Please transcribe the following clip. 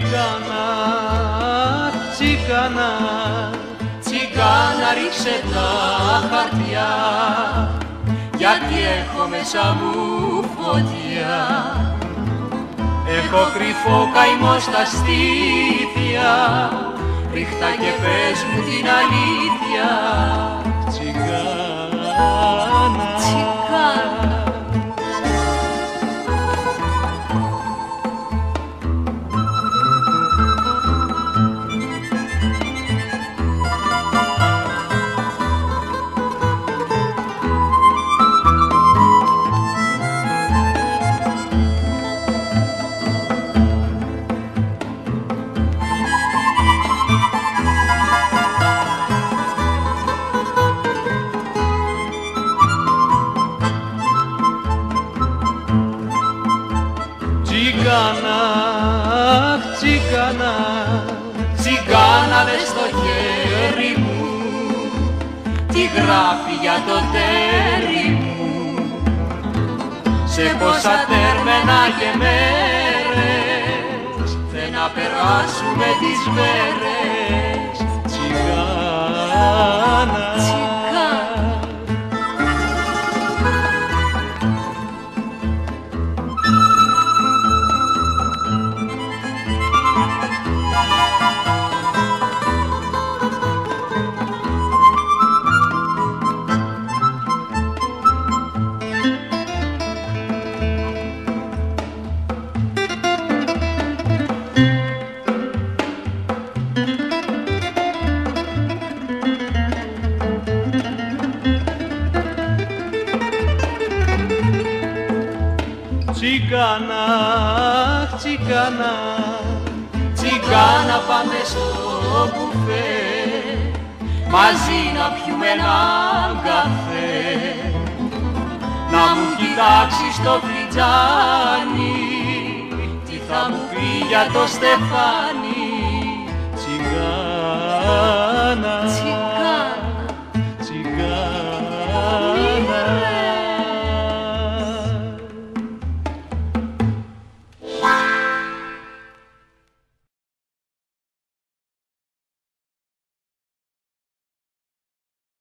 Τσιγκάνα, τσιγκάνα, τσιγκάνα ρίξε τα χαρτιά, γιατί έχω μέσα μου φωτιά. Έχω κρυφό καημό στα στήθια, ρίχτα και πες μου την αλήθεια. τσιγκάνα, Τσιγκάνα. τσιγκάνα, τσιγκάνα, Τσιγκάνα δες στο χέρι μου, τι γράφει για το τέρι μου. Σε πόσα τέρμενα και μέρες θε να περάσουμε τις μέρες. τσιγκάνα, τσιγκάνα, τσιγκάνα, Τσιγκάνα πάμε στο μπουφέ, μαζί να πιούμε έναν καφέ. Να μου κοιτάξεις το φλιτζάνι, τι θα μου πει για το στεφάνι. τσιγκάνα.